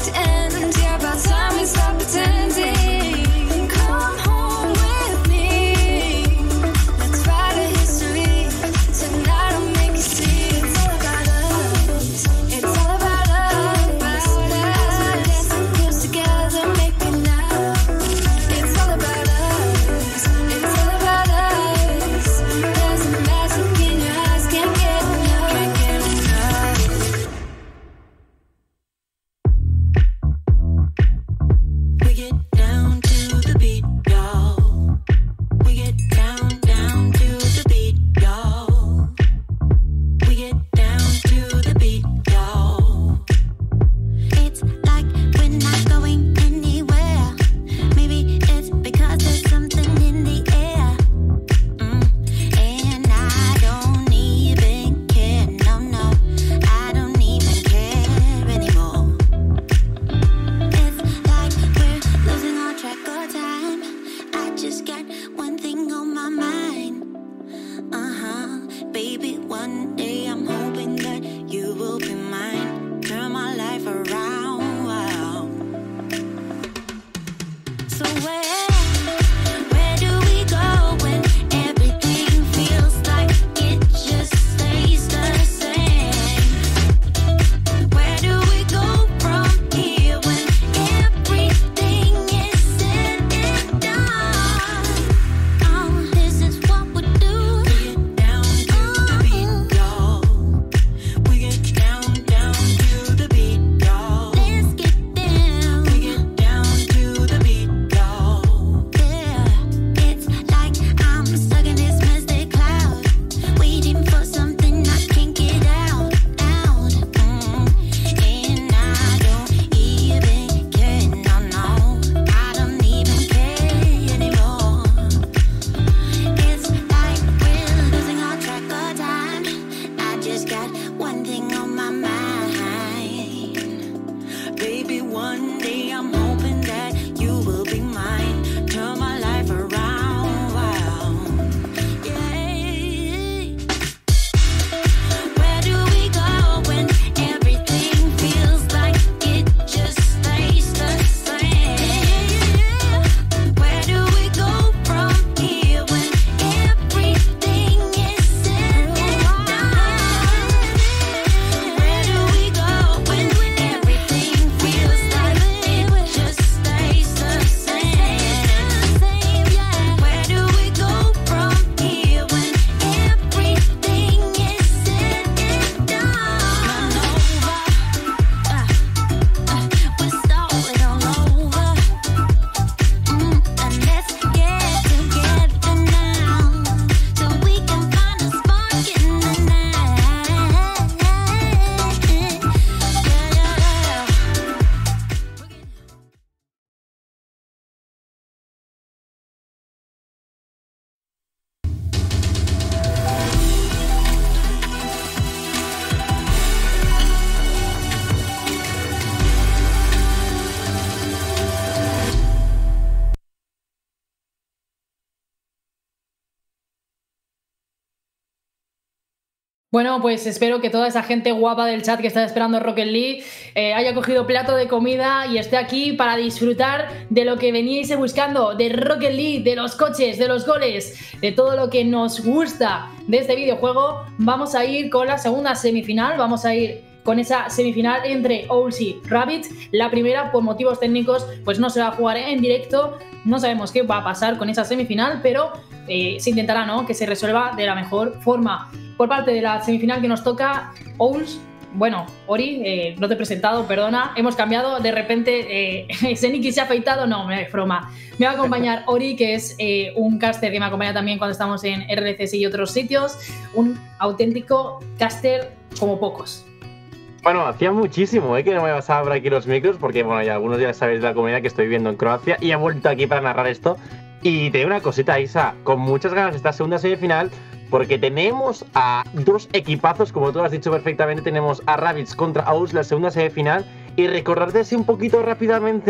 Bueno, pues espero que toda esa gente guapa del chat que está esperando Rocket League haya cogido plato de comida y esté aquí para disfrutar de lo que veníais buscando, de Rocket League, de los coches, de los goles, de todo lo que nos gusta de este videojuego. Vamos a ir con la segunda semifinal, vamos a ir con esa semifinal entre Owls y Rabbids. La primera, por motivos técnicos, pues no se va a jugar en directo. No sabemos qué va a pasar con esa semifinal, pero se intentará, ¿no?, que se resuelva de la mejor forma. Por parte de la semifinal que nos toca, Owls, bueno, Ori, no te he presentado, perdona, hemos cambiado, de repente, Zeniki se ha afeitado, no, me broma. Me va a acompañar Ori, que es un caster que me acompaña también cuando estamos en RDCS y otros sitios, un auténtico caster como pocos. Bueno, hacía muchísimo que no me pasaba por aquí los micros, porque bueno, ya algunos ya sabéis de la comunidad que estoy viviendo en Croacia y he vuelto aquí para narrar esto. Y te digo una cosita, Isa, con muchas ganas de esta segunda semifinal, porque tenemos a dos equipazos, como tú has dicho perfectamente. Tenemos a Rabbids contra Owls, la segunda semifinal. Y recordarte así un poquito rápidamente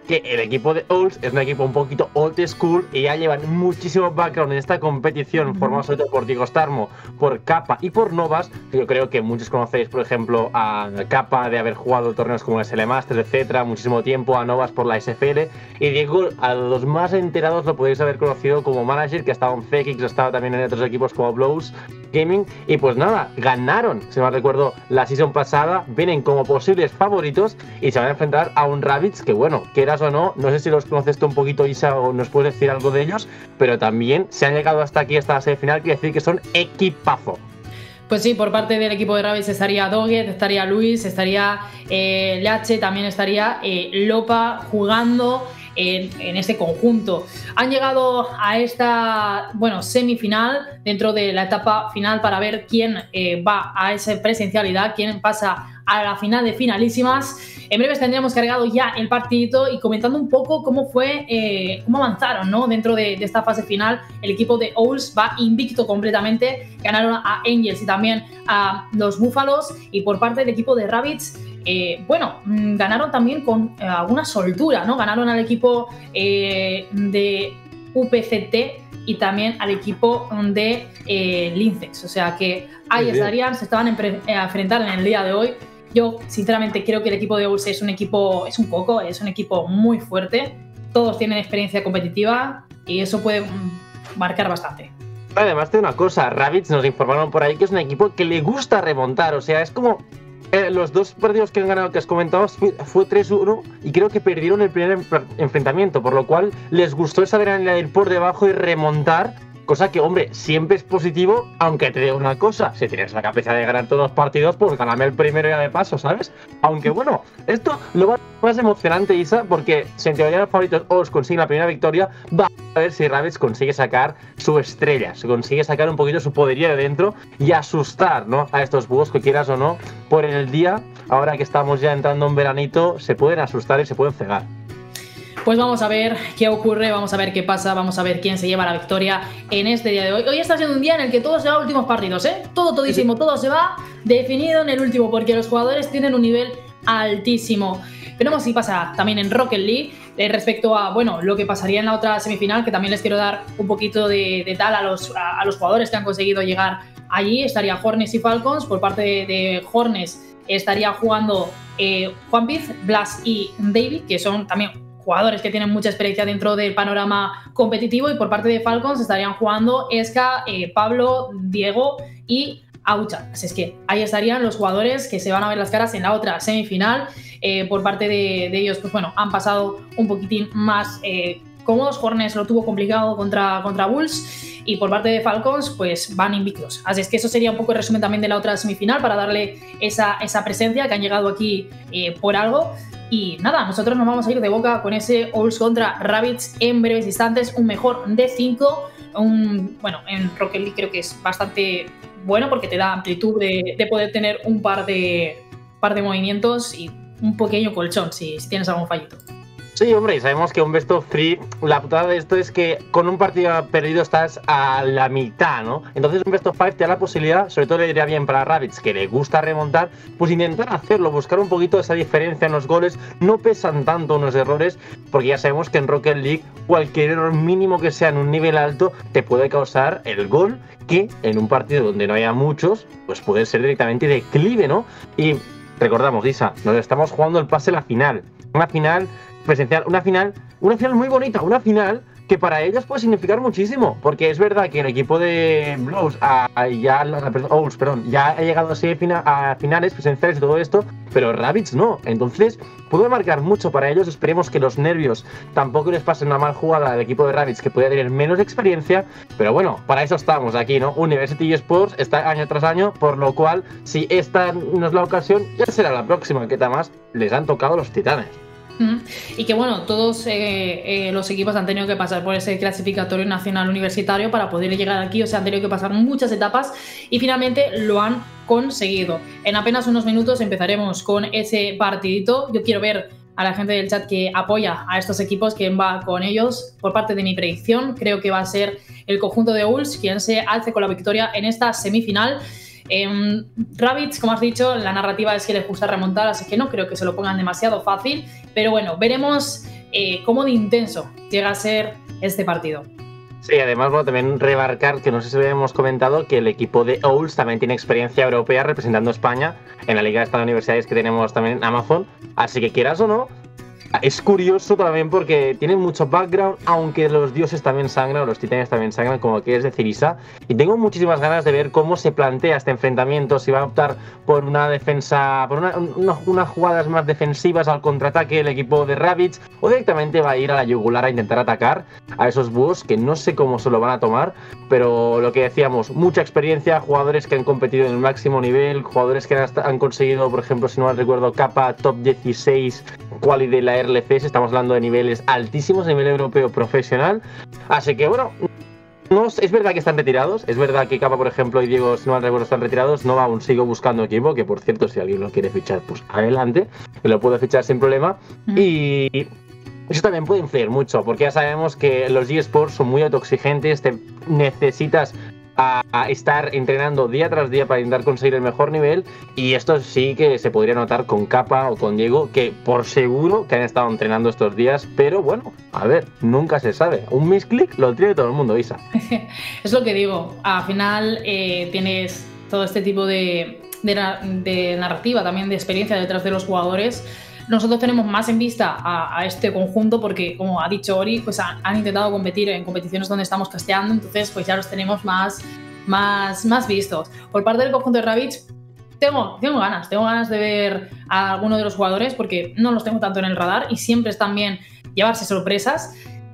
que el equipo de Owls es un equipo un poquito old school y ya llevan muchísimo background en esta competición, formado sobre todo por Diego Starmo, por Kappa y por Novas. Yo creo que muchos conocéis, por ejemplo, a Kappa de haber jugado torneos como el SL Masters, etcétera, muchísimo tiempo, a Novas por la SFL, y Diego, a los más enterados lo podéis haber conocido como manager, que ha estado en FX, ha estado también en otros equipos como Blows Gaming, y pues nada, ganaron, si mal recuerdo, la season pasada, vienen como posibles favoritos y se van a enfrentar a un Rabbids que, bueno, quieras o no, no sé si los conoces tú un poquito, Isa, o nos puedes decir algo de ellos, pero también se han llegado hasta aquí, hasta la semifinal, quiere decir que son equipazo. Pues sí, por parte del equipo de Rabbids estaría Doggett, estaría Luis, estaría Leache, también estaría Lopa jugando en este conjunto. Han llegado a esta, bueno, semifinal dentro de la etapa final para ver quién va a esa presencialidad, quién pasa a la final de finalísimas. En breves tendremos cargado ya el partidito y comentando un poco cómo fue, cómo avanzaron, ¿no? Dentro de esta fase final. El equipo de Owls va invicto completamente, ganaron a Angels y también a los Búfalos, y por parte del equipo de Rabbids, bueno, ganaron también con alguna soltura, ¿no? Ganaron al equipo de UPCT y también al equipo de Lincex, o sea que ahí estarían, se estaban a enfrentar en el día de hoy. Yo sinceramente creo que el equipo de Owls es un equipo, es un coco, es un equipo muy fuerte, todos tienen experiencia competitiva y eso puede marcar bastante. Además de una cosa, Rabbids nos informaron por ahí que es un equipo que le gusta remontar, o sea, es como los dos partidos que han ganado que has comentado fue 3-1 y creo que perdieron el primer enfrentamiento, por lo cual les gustó esa adrenalina de ir por debajo y remontar, cosa que, hombre, siempre es positivo, aunque te diga una cosa, si tienes la capacidad de ganar todos los partidos, pues ganame el primero ya de paso, ¿sabes? Aunque bueno, esto lo va a ser más emocionante, Isa, porque si en teoría los favoritos os consiguen la primera victoria, va a ver si Rabbids consigue sacar su estrella, se consigue sacar un poquito su poderío de dentro y asustar, ¿no?, a estos búhos que, quieras o no, por el día, ahora que estamos ya entrando en veranito, se pueden asustar y se pueden cegar. Pues vamos a ver qué ocurre, vamos a ver qué pasa, vamos a ver quién se lleva la victoria en este día de hoy. Hoy está siendo un día en el que todo se va a últimos partidos, ¿eh? Todísimo, todo se va definido en el último, porque los jugadores tienen un nivel altísimo. Veremos si pasa también en Rocket League respecto a, bueno, lo que pasaría en la otra semifinal, que también les quiero dar un poquito de tal a los jugadores que han conseguido llegar allí. Estaría Hornets y Falcons. Por parte de Hornets estaría jugando Juan Piz, Blas y David, que son también jugadores que tienen mucha experiencia dentro del panorama competitivo, y por parte de Falcons estarían jugando Esca, Pablo, Diego y Aucha. Así es que ahí estarían los jugadores que se van a ver las caras en la otra semifinal. Por parte de ellos, pues bueno, han pasado un poquitín más cómodos. Hornets lo tuvo complicado contra Bulls, y por parte de Falcons pues van invictos. Así es que eso sería un poco el resumen también de la otra semifinal, para darle esa presencia, que han llegado aquí por algo. Y nada, nosotros nos vamos a ir de boca con ese Owls contra Rabbids en breves instantes. Un mejor de 5. Bueno, en Rocket League creo que es bastante bueno, porque te da amplitud de poder tener un par de movimientos y un pequeño colchón si tienes algún fallito. Sí, hombre, y sabemos que un best of 3, la putada de esto es que con un partido perdido estás a la mitad, ¿no? Entonces un best of 5 te da la posibilidad, sobre todo le diría bien para Rabbids, que le gusta remontar, pues intentar hacerlo, buscar un poquito esa diferencia en los goles. No pesan tanto unos errores, porque ya sabemos que en Rocket League cualquier error mínimo que sea en un nivel alto te puede causar el gol, que en un partido donde no haya muchos, pues puede ser directamente declive, ¿no? Y recordamos, Isa, nos estamos jugando el pase a la final, una final presencial, una final muy bonita, una final que para ellos puede significar muchísimo, porque es verdad que el equipo de Blows ya ha llegado a finales presenciales y todo esto, pero Rabbids no, entonces puede marcar mucho para ellos. Esperemos que los nervios tampoco les pasen una mal jugada al equipo de Rabbids, que puede tener menos experiencia, pero bueno, para eso estamos aquí, ¿no? University Esports está año tras año, por lo cual, si esta no es la ocasión, ya será la próxima, que además les han tocado los titanes. Y que bueno, todos los equipos han tenido que pasar por ese clasificatorio nacional universitario para poder llegar aquí, o sea, han tenido que pasar muchas etapas y finalmente lo han conseguido. En apenas unos minutos empezaremos con ese partidito. Yo quiero ver a la gente del chat que apoya a estos equipos, quién va con ellos. Por parte de mi predicción, creo que va a ser el conjunto de Owls quien se alce con la victoria en esta semifinal. Rabbids, como has dicho, la narrativa es que les gusta remontar, así que no creo que se lo pongan demasiado fácil, pero bueno, veremos cómo de intenso llega a ser este partido. Sí, además, bueno, también remarcar que no sé si habíamos comentado que el equipo de Owls también tiene experiencia europea representando a España en la Liga de Estados Universidades que tenemos también en Amazon, así que quieras o no, es curioso también porque tienen mucho background, aunque los dioses también sangran, o los titanes también sangran, como quieres decir, Isa. Y tengo muchísimas ganas de ver cómo se plantea este enfrentamiento, si va a optar por una defensa, por unas jugadas más defensivas al contraataque el equipo de Rabbids, o directamente va a ir a la yugular a intentar atacar a esos búhos, que no sé cómo se lo van a tomar, pero lo que decíamos, mucha experiencia, jugadores que han competido en el máximo nivel, jugadores que han conseguido, por ejemplo, si no mal recuerdo, capa top 16 quali de la RLCS, estamos hablando de niveles altísimos a nivel europeo profesional, así que bueno, no, es verdad que están retirados, es verdad que Capa, por ejemplo, y Diego, si no mal recuerdo, están retirados, Nova aún sigo buscando equipo, que por cierto, si alguien lo quiere fichar, pues adelante, que lo puedo fichar sin problema, y eso también puede influir mucho, porque ya sabemos que los eSports son muy autoexigentes, te necesitas a estar entrenando día tras día para intentar conseguir el mejor nivel, y esto sí que se podría notar con Capa o con Diego, que por seguro que han estado entrenando estos días, pero bueno, a ver, nunca se sabe, un misclick lo tiene todo el mundo, Isa. Es lo que digo, al final tienes todo este tipo de narrativa, también de experiencia detrás de los jugadores. Nosotros tenemos más en vista a este conjunto porque, como ha dicho Ori, pues han intentado competir en competiciones donde estamos casteando, entonces pues ya los tenemos más vistos. Por parte del conjunto de Rabbids, tengo ganas de ver a alguno de los jugadores porque no los tengo tanto en el radar y siempre están bien llevarse sorpresas.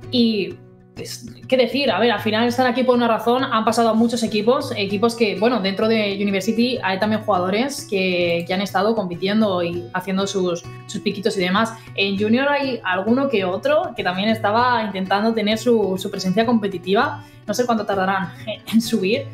Y pues, ¿qué decir? A ver, al final están aquí por una razón, han pasado a muchos equipos que, bueno, dentro de University hay también jugadores que han estado compitiendo y haciendo sus piquitos y demás. En Junior hay alguno que otro que también estaba intentando tener su presencia competitiva. No sé cuánto tardarán en subir.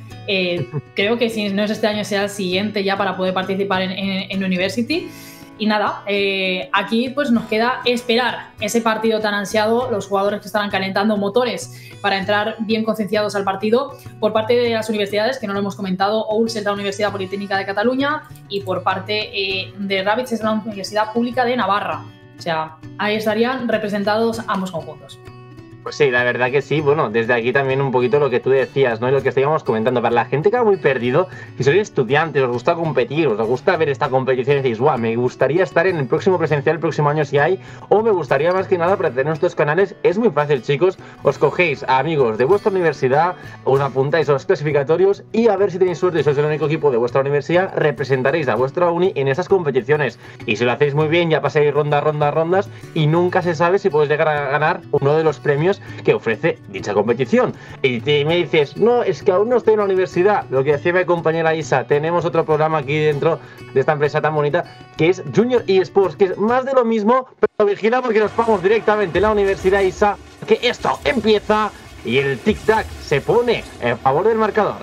Creo que si no es este año será el siguiente ya para poder participar en University. Y nada, aquí pues nos queda esperar ese partido tan ansiado, los jugadores que estarán calentando motores para entrar bien concienciados al partido. Por parte de las universidades, que no lo hemos comentado, Owls es la Universidad Politécnica de Cataluña y por parte de Rabbids es la Universidad Pública de Navarra. O sea, ahí estarían representados ambos conjuntos. Pues sí, la verdad que sí. Bueno, desde aquí también un poquito lo que tú decías, ¿no? Y lo que estábamos comentando. Para la gente que va muy perdido, si sois estudiantes, os gusta competir, os gusta ver esta competición y decís, guau, me gustaría estar en el próximo presencial el próximo año si hay, o me gustaría más que nada para tener nuestros canales, es muy fácil, chicos. Os cogéis a amigos de vuestra universidad, os apuntáis a los clasificatorios y a ver si tenéis suerte y sois el único equipo de vuestra universidad, representaréis a vuestra uni en esas competiciones. Y si lo hacéis muy bien, ya pasáis rondas y nunca se sabe si podéis llegar a ganar uno de los premios que ofrece dicha competición. Y me dices, no, es que aún no estoy en la universidad. Lo que decía mi compañera Isa, tenemos otro programa aquí dentro de esta empresa tan bonita que es Junior eSports, que es más de lo mismo, pero vigila porque nos vamos directamente a la universidad, Isa, que esto empieza y el tic-tac se pone en favor del marcador.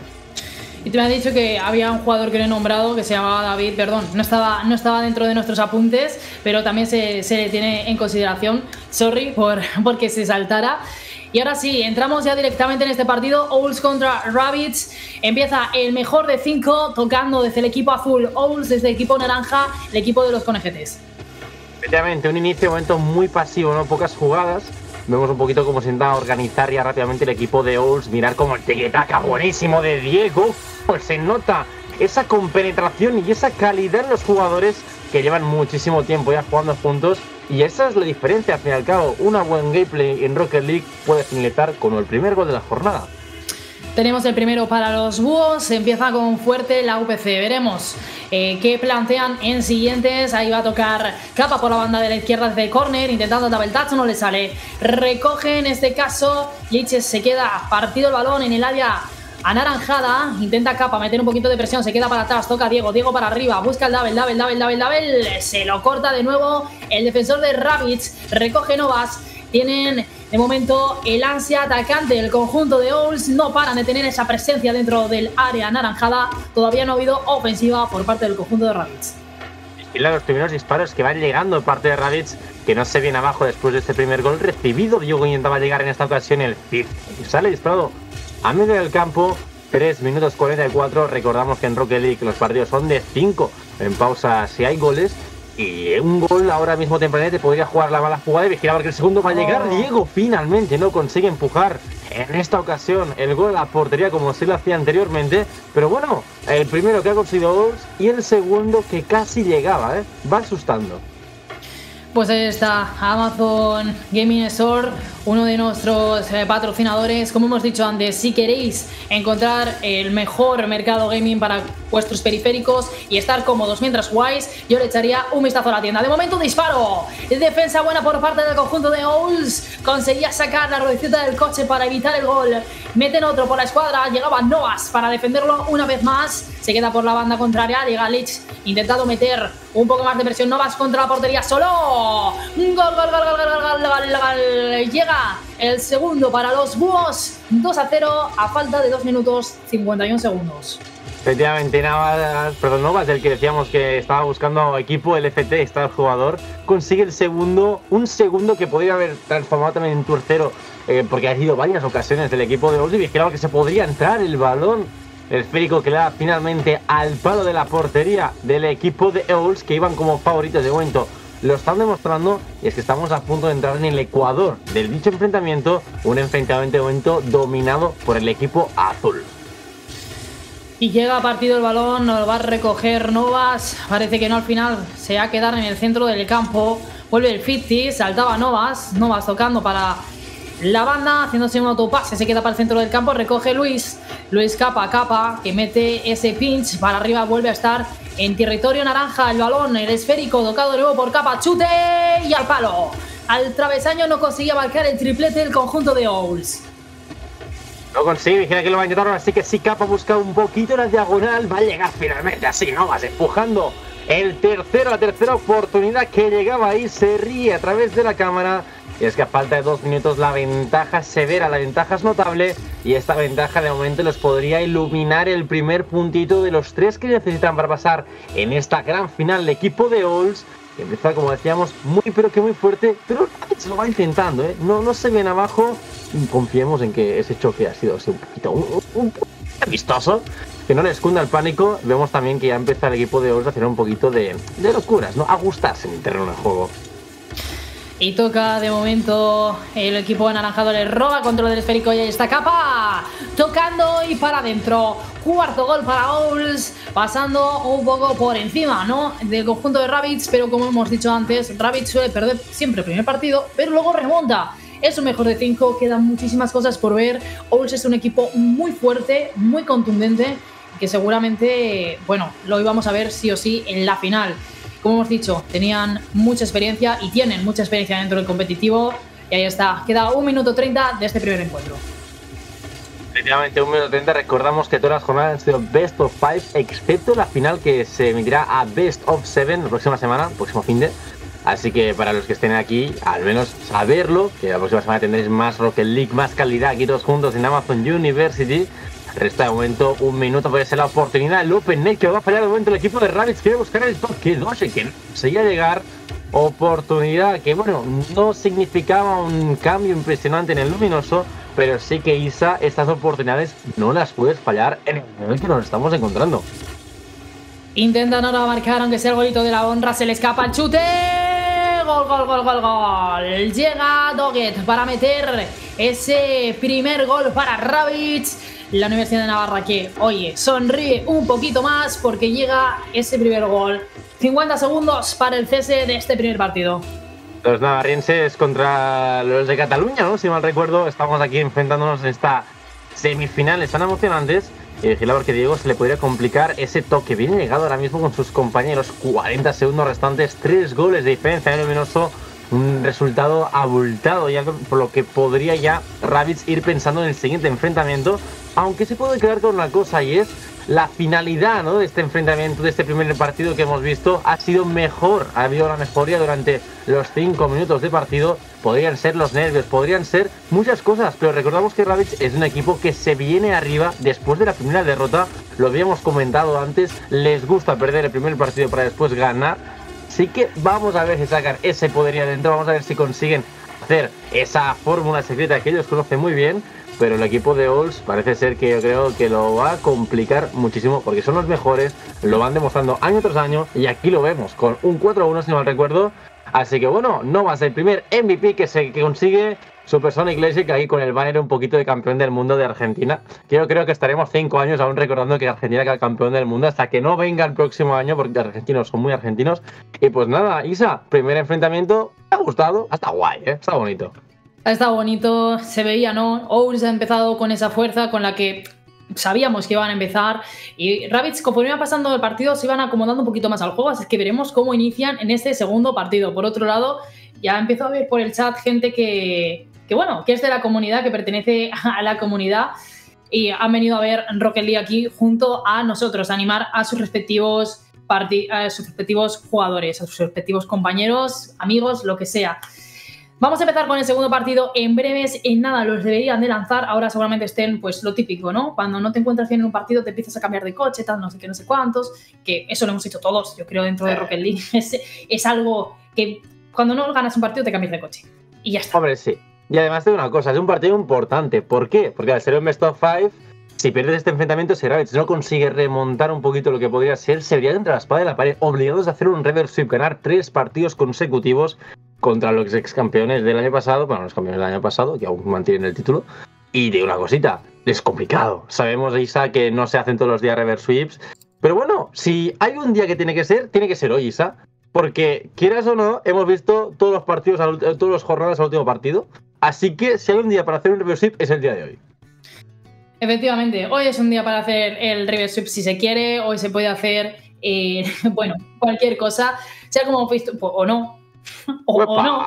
Y te me has dicho que había un jugador que no he nombrado que se llamaba David, perdón, no estaba dentro de nuestros apuntes, pero también se le tiene en consideración. Sorry porque se saltara. Y ahora sí, entramos ya directamente en este partido. Owls contra Rabbids. Empieza el mejor de 5 tocando desde el equipo azul. Owls desde el equipo naranja, el equipo de los conejetes. Efectivamente, un inicio de momento muy pasivo, ¿no? Pocas jugadas. Vemos un poquito cómo se intenta organizar ya rápidamente el equipo de Owls. Mirar como el tiki-taka buenísimo de Diego. Pues se nota esa compenetración y esa calidad en los jugadores que llevan muchísimo tiempo ya jugando juntos. Y esa es la diferencia, al fin y al cabo. Una buen gameplay en Rocket League puede finalizar con el primer gol de la jornada. Tenemos el primero para los búhos, empieza con fuerte la UPC, veremos qué plantean en siguientes. Ahí va a tocar Capa por la banda de la izquierda desde córner, intentando double touch, no le sale, recoge en este caso, Liches se queda partido el balón en el área anaranjada, intenta Capa meter un poquito de presión, se queda para atrás, toca Diego para arriba, busca el double, se lo corta de nuevo el defensor de Rabbids, recoge Novas. Tienen de momento el ansia atacante del conjunto de Owls, no paran de tener esa presencia dentro del área anaranjada, todavía no ha habido ofensiva por parte del conjunto de Rabbids. Y los primeros disparos que van llegando por parte de Rabbids, que no se viene abajo después de este primer gol recibido. Diego intentaba llegar en esta ocasión el Cid, sale disparado a medio del campo. 3 minutos 44, recordamos que en Rocket League los partidos son de 5 en pausa si hay goles. y un gol ahora mismo tempranamente podría jugar la mala jugada y vigilar porque el segundo va a llegar. Diego finalmente no consigue empujar en esta ocasión el gol a la portería como sí lo hacía anteriormente, pero bueno, el primero que ha conseguido gols y el segundo que casi llegaba, va asustando. Pues ahí está, Amazon Gaming Store, uno de nuestros patrocinadores. Como hemos dicho antes, si queréis encontrar el mejor mercado gaming para vuestros periféricos y estar cómodos mientras jugáis, yo le echaría un vistazo a la tienda. De momento, un disparo. Defensa buena por parte del conjunto de Owls. Conseguía sacar la ruedecita del coche para evitar el gol. Meten otro por la escuadra. Llegaba Novas para defenderlo una vez más. Se queda por la banda contraria. Llega Lich, intentado meter un poco más de presión. Novas contra la portería solo. Gol, gol, gol, gol, gol, gol, gol, gol. Llega el segundo para los Búhos. 2-0 a falta de 2 minutos 51 segundos. Efectivamente, Novas, del que decíamos que estaba buscando equipo, el FT, está el jugador, consigue el segundo, un segundo que podría haber transformado también en tercero, porque ha sido varias ocasiones del equipo de Owls y vigilaba que se podría entrar el balón. El esférico que le da finalmente al palo de la portería del equipo de Owls, que iban como favoritos de momento. Lo están demostrando, y es que estamos a punto de entrar en el ecuador del dicho enfrentamiento, un enfrentamiento de momento dominado por el equipo azul. Y llega a partido el balón, lo va a recoger Novas, parece que no al final, se va a quedar en el centro del campo, vuelve el 50, saltaba Novas tocando para la banda, haciéndose un autopase, se queda para el centro del campo, recoge Luis capa, que mete ese pinch para arriba, vuelve a estar en territorio naranja, el balón, el esférico, tocado de nuevo por Capa, chute y al palo. Al travesaño no conseguía marcar el triplete del conjunto de Owls. No consigue, vigila que lo va a intentar, así que sí, Capa busca un poquito la diagonal, va a llegar finalmente así, Novas empujando la tercera oportunidad que llegaba ahí, se ríe a través de la cámara. Y es que a falta de 2 minutos la ventaja es severa, la ventaja es notable y esta ventaja de momento los podría iluminar el primer puntito de los 3 que necesitan para pasar en esta gran final. El equipo de Owls que empieza, como decíamos, muy pero que muy fuerte, pero se lo va intentando, no se ven abajo. Confiemos en que ese choque ha sido así un poquito un vistoso, que no les cunda el pánico. Vemos también que ya empieza el equipo de Owls a hacer un poquito de locuras, ¿no? A gustarse en el terreno de juego. Y toca de momento el equipo anaranjado, le roba control del esférico y ahí está Capa tocando y para adentro. Cuarto gol para Owls, pasando un poco por encima, ¿no?, del conjunto de Rabbids, pero como hemos dicho antes, Rabbids suele perder siempre el primer partido, pero luego remonta. Es un mejor de 5, quedan muchísimas cosas por ver. Owls es un equipo muy fuerte, muy contundente, que seguramente, bueno, lo íbamos a ver sí o sí en la final. Como hemos dicho, tenían mucha experiencia y tienen mucha experiencia dentro del competitivo. Y ahí está, queda 1 minuto 30 de este primer encuentro. Efectivamente, 1 minuto 30. Recordamos que todas las jornadas han sido Best of 5, excepto la final que se emitirá a Best of 7 la próxima semana, próximo finde. Así que para los que estén aquí, al menos saberlo, que la próxima semana tendréis más Rocket League, más calidad aquí todos juntos en Amazon University. Resta de momento 1 minuto, puede ser la oportunidad. El Open Net que va a fallar de momento el equipo de Rabbids. Quiere buscar el toque 2 y que no conseguía llegar. Oportunidad que, bueno, no significaba un cambio impresionante en el luminoso, pero sí que Isa, estas oportunidades no las puedes fallar en el nivel que nos estamos encontrando. Intentan ahora marcar, aunque sea el golito de la honra, se le escapa el chute. Gol, gol, gol, gol, gol. Llega Doggett para meter ese primer gol para Rabbids. La Universidad de Navarra que, oye, sonríe un poquito más porque llega ese primer gol. 50 segundos para el cese de este primer partido. Los navarrienses contra los de Cataluña, ¿no? Si mal recuerdo, estamos aquí enfrentándonos en esta semifinal. Están emocionantes. Y vigila porque Diego se le podría complicar ese toque. Viene llegado ahora mismo con sus compañeros. 40 segundos restantes, 3 goles de diferencia en el luminoso. Un resultado abultado, ya por lo que podría ya Rabbids ir pensando en el siguiente enfrentamiento. Aunque se puede quedar con una cosa, y es la finalidad, ¿no?, de este enfrentamiento, de este primer partido que hemos visto. Ha sido mejor, ha habido una mejoría durante los 5 minutos de partido. Podrían ser los nervios, podrían ser muchas cosas, pero recordamos que Rabbids es un equipo que se viene arriba después de la primera derrota. Lo habíamos comentado antes, les gusta perder el primer partido para después ganar. Así que vamos a ver si sacan ese poderío adentro, vamos a ver si consiguen hacer esa fórmula secreta que ellos conocen muy bien, pero el equipo de Olds parece ser que yo creo que lo va a complicar muchísimo porque son los mejores, lo van demostrando año tras año y aquí lo vemos con un 4-1 si no mal recuerdo. Así que bueno, no va a ser el primer MVP que consigue Supersonic Legacy ahí con el banner un poquito de campeón del mundo de Argentina. Que yo creo que estaremos 5 años aún recordando que Argentina queda campeón del mundo hasta que no venga el próximo año porque los argentinos son muy argentinos. Y pues nada, Isa, primer enfrentamiento, ¿te ha gustado? Está guay, está bonito. Ha estado bonito, se veía, ¿no? Owls ha empezado con esa fuerza con la que sabíamos que iban a empezar y Rabbids, conforme iba pasando el partido, se iban acomodando un poquito más al juego, así que veremos cómo inician en este segundo partido. Por otro lado, ya empezó a ver por el chat gente que es de la comunidad, que pertenece a la comunidad y han venido a ver Rocket League aquí junto a nosotros, a animar a sus respectivos jugadores, a sus respectivos compañeros, amigos, lo que sea. Vamos a empezar con el segundo partido en breves, en nada los deberían de lanzar, ahora seguramente estén pues lo típico, ¿no? Cuando no te encuentras bien en un partido te empiezas a cambiar de coche, tal, no sé qué, no sé cuántos, que eso lo hemos hecho todos, yo creo, dentro de Rocket League, es algo que cuando no ganas un partido te cambias de coche y ya está. Hombre, sí, y además te digo una cosa, es un partido importante, ¿por qué? Porque al ser un best of 5, si pierdes este enfrentamiento, si Rabbids no consigue remontar un poquito lo que podría ser, se vería entre la espada y la pared, obligados a hacer un reverse sweep, ganar 3 partidos consecutivos contra los ex campeones del año pasado, bueno, los campeones del año pasado, que aún mantienen el título. Y de una cosita, es complicado. Sabemos, Isa, que no se hacen todos los días reverse sweeps. Pero bueno, si hay un día que tiene que ser hoy, Isa. Porque, quieras o no, hemos visto todos los partidos, todas las jornadas al último partido. Así que si hay un día para hacer un reverse sweep, es el día de hoy. Efectivamente, hoy es un día para hacer el reverse sweep si se quiere. Hoy se puede hacer, bueno, cualquier cosa, sea como hemos visto, o no. O no.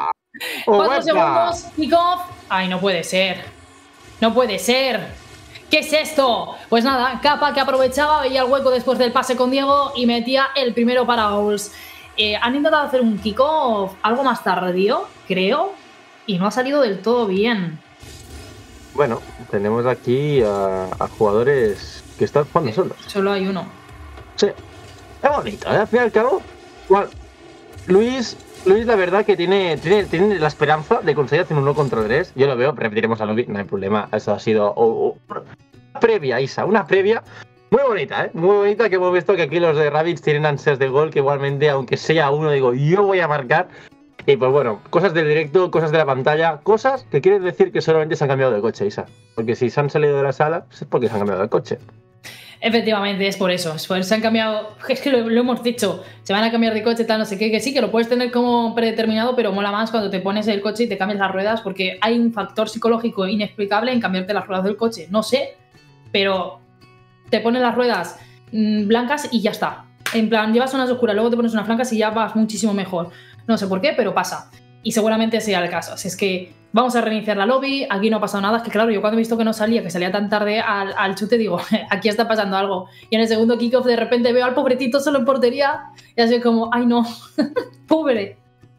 4 segundos, kickoff. Ay, no puede ser. No puede ser. ¿Qué es esto? Pues nada, Kappa que aprovechaba, veía el hueco después del pase con Diego y metía el primero para Owls. Han intentado hacer un kickoff algo más tardío, creo, y no ha salido del todo bien. Bueno, tenemos aquí a jugadores que están jugando solos. Solo hay uno. Sí. Es bonito, Al fin y al cabo, bueno, Luis, la verdad que tiene la esperanza de conseguir hacer un 1 contra 3. Yo lo veo, repetiremos a Luis, no hay problema. Eso ha sido una previa, Isa, una previa muy bonita, muy bonita, que hemos visto que aquí los de Rabbids tienen ansias de gol, que igualmente, aunque sea uno, digo, yo voy a marcar. Y pues bueno, cosas del directo, cosas de la pantalla, cosas que quieren decir que solamente se han cambiado de coche, Isa. Porque si se han salido de la sala, pues es porque se han cambiado de coche. Efectivamente, es por eso. Se han cambiado. Es que lo hemos dicho. Se van a cambiar de coche, tal, no sé qué. Que sí, que lo puedes tener como predeterminado, pero mola más cuando te pones el coche y te cambias las ruedas, porque hay un factor psicológico inexplicable en cambiarte las ruedas del coche. No sé, pero te pones las ruedas blancas y ya está. En plan, llevas unas oscuras, luego te pones unas blancas y ya vas muchísimo mejor. No sé por qué, pero pasa. Y seguramente sea el caso. Así es que vamos a reiniciar la lobby. Aquí no ha pasado nada. Es que claro, yo cuando he visto que no salía, que salía tan tarde al chute, digo, aquí está pasando algo. Y en el segundo kickoff de repente veo al pobrecito solo en portería y así como, ay no, pobre.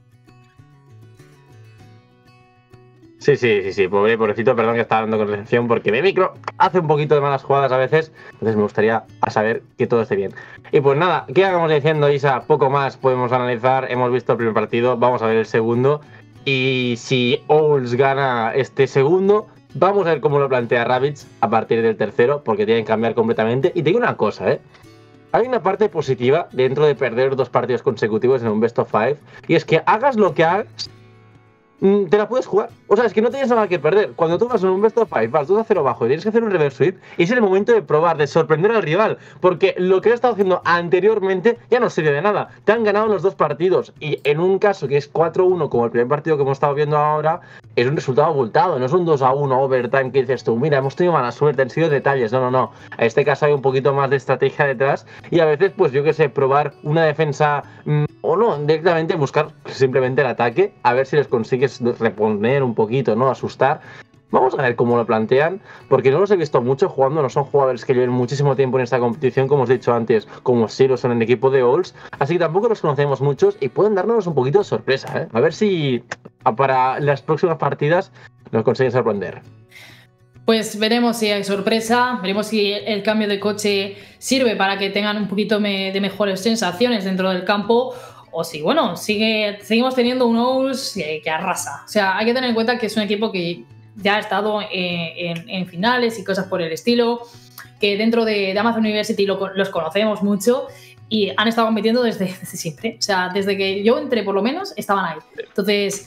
Sí, pobrecito, perdón que estaba hablando con recepción porque mi micro hace un poquito de malas jugadas a veces, entonces me gustaría saber que todo esté bien. Y pues nada, ¿qué hagamos diciendo, Isa? Poco más podemos analizar, hemos visto el primer partido, vamos a ver el segundo, y si Owls gana este segundo, vamos a ver cómo lo plantea Rabbids a partir del tercero, porque tienen que cambiar completamente. Y te digo una cosa, hay una parte positiva dentro de perder 2 partidos consecutivos en un best of 5, y es que hagas lo que hagas, te la puedes jugar. O sea, es que no tienes nada que perder. Cuando tú vas en un best of 5, vas 2-0 bajo y tienes que hacer un reverse sweep, es el momento de probar, de sorprender al rival. Porque lo que has estado haciendo anteriormente ya no sirve de nada. Te han ganado los 2 partidos. Y en un caso que es 4-1, como el primer partido que hemos estado viendo ahora, es un resultado abultado. No es un 2-1 overtime que dices tú, mira, hemos tenido mala suerte, han sido detalles. No. En este caso hay un poquito más de estrategia detrás. Y a veces, pues yo qué sé, probar una defensa o no, directamente buscar simplemente el ataque, a ver si les consigues reponer un poquito, ¿no? Asustar. Vamos a ver cómo lo plantean, porque no los he visto mucho jugando, no son jugadores que lleven muchísimo tiempo en esta competición, como os he dicho antes, como sí lo son en el equipo de Owls, así que tampoco los conocemos muchos y pueden darnos un poquito de sorpresa, A ver si para las próximas partidas nos consiguen sorprender. Pues veremos si hay sorpresa, veremos si el cambio de coche sirve para que tengan un poquito de mejores sensaciones dentro del campo o si, bueno, seguimos teniendo un Owls que arrasa. O sea, hay que tener en cuenta que es un equipo que ya ha estado en finales y cosas por el estilo, que dentro de Amazon University los conocemos mucho y han estado compitiendo desde siempre. O sea, desde que yo entré, por lo menos, estaban ahí. Entonces,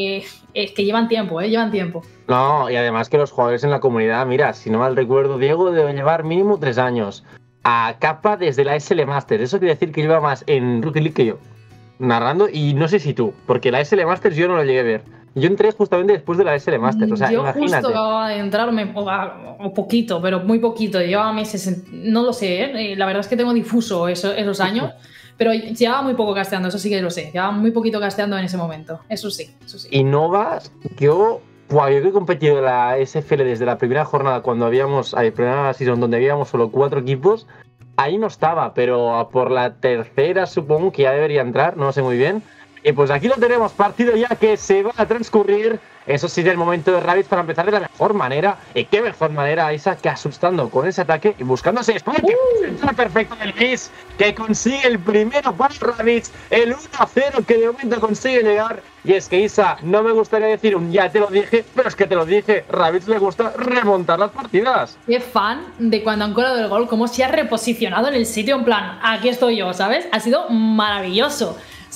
es que llevan tiempo, llevan tiempo. No, y además que los jugadores en la comunidad, mira, si no mal recuerdo, Diego debe llevar mínimo 3 años. A Kappa desde la SL Masters. Eso quiere decir que lleva más en Rocket League que yo, narrando, y no sé si tú, porque la SL Masters yo no lo llegué a ver. Yo entré justamente después de la SL Masters, o sea, yo imagínate. Justo acababa de entrarme, o poquito, pero muy poquito, llevaba meses, no lo sé, la verdad es que tengo difuso esos años, pero llevaba muy poco casteando, eso sí que lo sé, llevaba muy poquito casteando en ese momento, eso sí. Y Novas, yo que he competido en la SFL desde la primera jornada, cuando habíamos, primera season donde habíamos solo 4 equipos, ahí no estaba, pero por la tercera supongo que ya debería entrar, no sé muy bien. Y pues aquí lo tenemos, partido ya que se va a transcurrir. Eso sí, del momento de Rabbids para empezar de la mejor manera. Y qué mejor manera, Isa, que asustando con ese ataque y buscándose Spike. El perfecto del Kiss, que consigue el primero para Rabbids. El 1-0 que de momento consigue llegar. Y es que, Isa, no me gustaría decir un ya te lo dije, pero es que te lo dije. Rabbids le gusta remontar las partidas. Qué fan de cuando han colado el gol, cómo se ha reposicionado en el sitio, en plan, aquí estoy yo, ¿sabes? Ha sido maravilloso.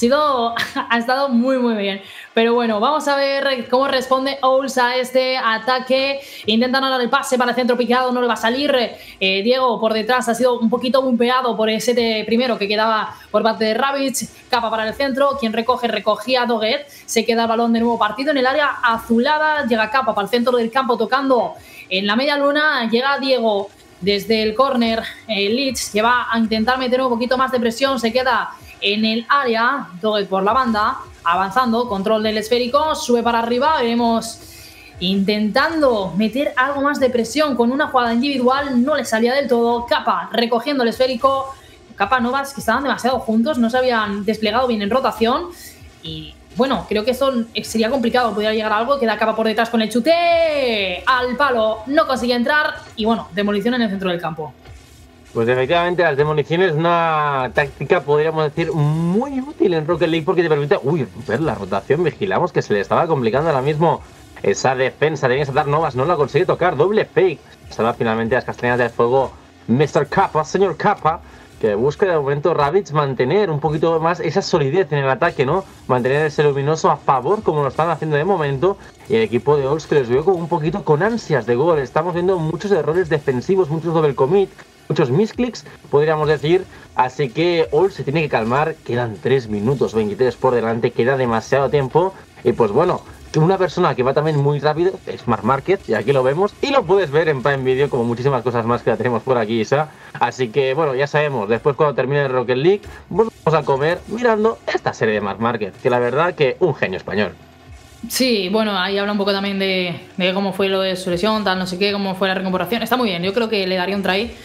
Ha estado muy muy bien. Pero bueno, vamos a ver cómo responde Owls a este ataque. Intentan dar el pase para el centro picado, no le va a salir. Diego por detrás ha sido un poquito bumpeado por ese primero que quedaba por parte de Rabbids. Capa para el centro, quien recogía Doggett. Se queda el balón de nuevo partido en el área azulada. Llega Capa para el centro del campo tocando en la media luna. Llega Diego desde el córner. Leeds que va a intentar meter un poquito más de presión. Se queda en el área, Doggett por la banda, avanzando, control del esférico, sube para arriba, veremos intentando meter algo más de presión con una jugada individual, no le salía del todo. Capa recogiendo el esférico, Capa Novas que estaban demasiado juntos, no se habían desplegado bien en rotación y bueno, creo que eso sería complicado, podría llegar a algo, queda Capa por detrás con el chute al palo, no consigue entrar y bueno, demolición en el centro del campo. Pues efectivamente las demoliciones, una táctica podríamos decir muy útil en Rocket League porque te permite ver la rotación. Vigilamos que se le estaba complicando ahora mismo esa defensa. Tenía que saltar Novas, no la consigue tocar, doble fake. Salva finalmente las castañas del fuego Mr. Kappa, señor Kappa, que busca de momento Rabbids mantener un poquito más esa solidez en el ataque, ¿no? Mantener ese luminoso a favor como lo están haciendo de momento. Y el equipo de Owls que les veo como un poquito con ansias de gol. Estamos viendo muchos errores defensivos, muchos double commit, muchos misclicks, podríamos decir. Así que Owls se tiene que calmar. Quedan 3 minutos 23 por delante, queda demasiado tiempo. Y pues bueno, una persona que va también muy rápido es Marc Márquez, y aquí lo vemos. Y lo puedes ver en Prime Video, como muchísimas cosas más que la tenemos por aquí, Isa. Así que bueno, ya sabemos, después cuando termine el Rocket League, vamos a comer mirando esta serie de Marc Márquez, que la verdad que un genio español. Sí, bueno, ahí habla un poco también de cómo fue lo de su lesión, tal, no sé qué, cómo fue la recuperación. Está muy bien, yo creo que le daría un try,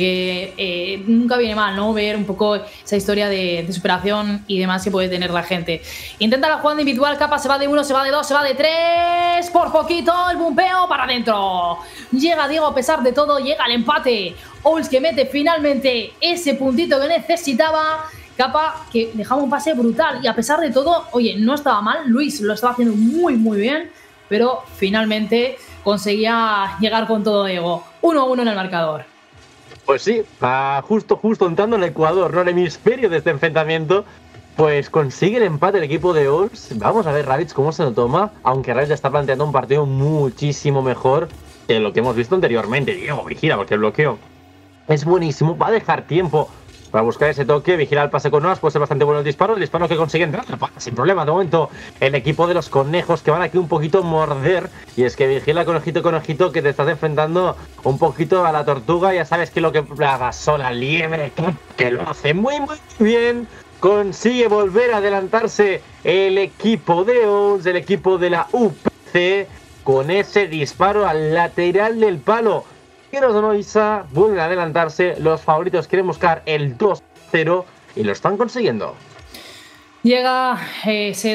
porque nunca viene mal, ¿no? Ver un poco esa historia de superación y demás que puede tener la gente. Intenta la jugada individual, Capa se va de 1, se va de 2, se va de 3, por poquito, el bumpeo para adentro. Llega Diego a pesar de todo, llega el empate. Owls que mete finalmente ese puntito que necesitaba. Capa que dejaba un pase brutal y a pesar de todo, oye, no estaba mal, Luis lo estaba haciendo muy muy bien, pero finalmente conseguía llegar con todo Diego. 1-1 en el marcador. Pues sí, justo entrando en el Ecuador, no en el hemisferio de este enfrentamiento, pues consigue el empate el equipo de Owls. Vamos a ver Rabbids cómo se lo toma, aunque Rabbids ya está planteando un partido muchísimo mejor que lo que hemos visto anteriormente. Diego, vigila, porque el bloqueo es buenísimo, va a dejar tiempo para buscar ese toque, vigilar el pase con Novas, puede ser bastante bueno el disparo que consigue entrar, sin problema. De momento, el equipo de los conejos que van aquí un poquito a morder, y es que vigila conejito, que te estás enfrentando un poquito a la tortuga, ya sabes que lo que pasó la liebre, que lo hace muy bien. Consigue volver a adelantarse el equipo de Owls, el equipo de la UPC, con ese disparo al lateral del palo. Quieras o no, Isa, vuelven a adelantarse. Los favoritos quieren buscar el 2-0 y lo están consiguiendo. Llega ese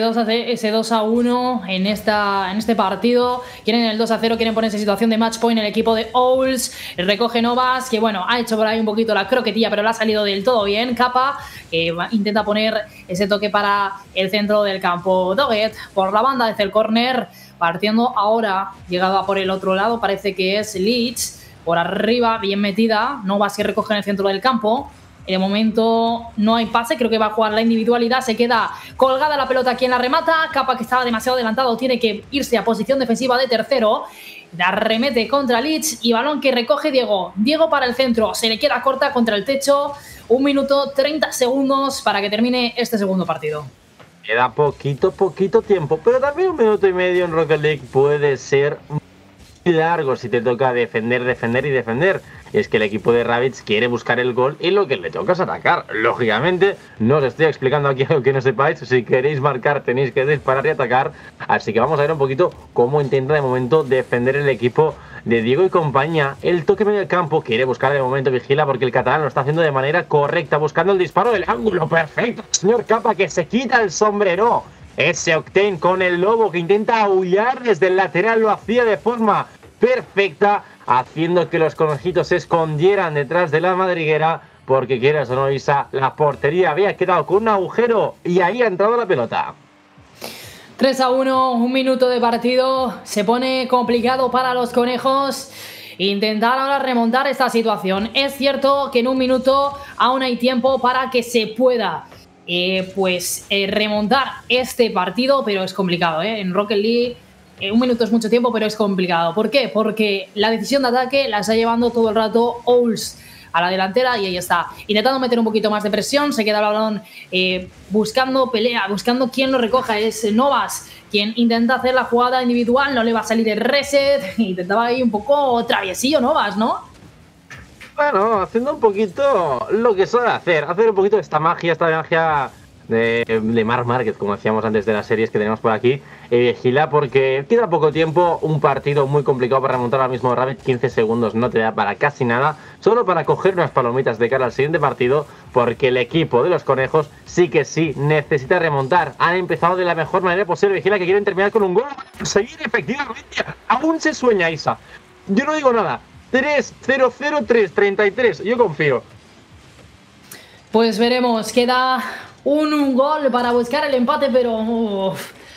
2-1 en este partido. Quieren el 2-0, quieren ponerse en situación de match point el equipo de Owls. Recoge Novas, que bueno, ha hecho por ahí un poquito la croquetilla, pero le ha salido del todo bien. Kappa intenta poner ese toque para el centro del campo. Doggett por la banda desde el córner, partiendo ahora, llegado a por el otro lado, parece que es Leach. Por arriba, bien metida. Novas que recoge en el centro del campo. De momento no hay pase, creo que va a jugar la individualidad, se queda colgada la pelota quien la remata. Kappa, que estaba demasiado adelantado, tiene que irse a posición defensiva de tercero. La remete contra Leach y balón que recoge Diego. Diego para el centro, se le queda corta contra el techo. 1 minuto 30 segundos para que termine este segundo partido. Queda poquito tiempo, pero también 1 minuto y medio en Rocket League puede ser largo si te toca defender. Y es que el equipo de Rabbids quiere buscar el gol y lo que le toca es atacar. Lógicamente, no os estoy explicando aquí algo que no sepáis. Si queréis marcar, tenéis que disparar y atacar. Así que vamos a ver un poquito cómo intenta de momento defender el equipo de Diego y compañía. El toque medio del campo, quiere buscar de momento, vigila porque el catalán lo está haciendo de manera correcta, buscando el disparo del ángulo. Perfecto, señor Kappa, que se quita el sombrero. Ese Octane con el lobo que intenta aullar desde el lateral, lo hacía de forma perfecta, haciendo que los conejitos se escondieran detrás de la madriguera, porque quieras o no, Isa, la portería había quedado con un agujero y ahí ha entrado la pelota. 3-1, 1 minuto de partido, se pone complicado para los conejos intentar ahora remontar esta situación. Es cierto que en 1 minuto aún hay tiempo para que se pueda remontar este partido, pero es complicado, en Rocket League 1 minuto es mucho tiempo, pero es complicado. ¿Por qué? Porque la decisión de ataque la está llevando todo el rato Owls a la delantera y ahí está, intentando meter un poquito más de presión. Se queda el balón buscando pelea, buscando quién lo recoja. Es Novas quien intenta hacer la jugada individual, no le va a salir el reset. Intentaba ahí un poco traviesillo Novas, ¿no? Bueno, haciendo un poquito lo que suele hacer un poquito de esta magia de Marc Márquez, como decíamos antes de las series que tenemos por aquí. Vigila porque queda poco tiempo, un partido muy complicado para remontar ahora mismo. Rabbids, 15 segundos no te da para casi nada, solo para coger unas palomitas de cara al siguiente partido, porque el equipo de los conejos sí que sí necesita remontar. Han empezado de la mejor manera posible. Vigila que quieren terminar con un gol, seguir efectivamente. Aún se sueña, Isa. Yo no digo nada. 3-0-0-3-33, yo confío. Pues veremos, queda un gol para buscar el empate, pero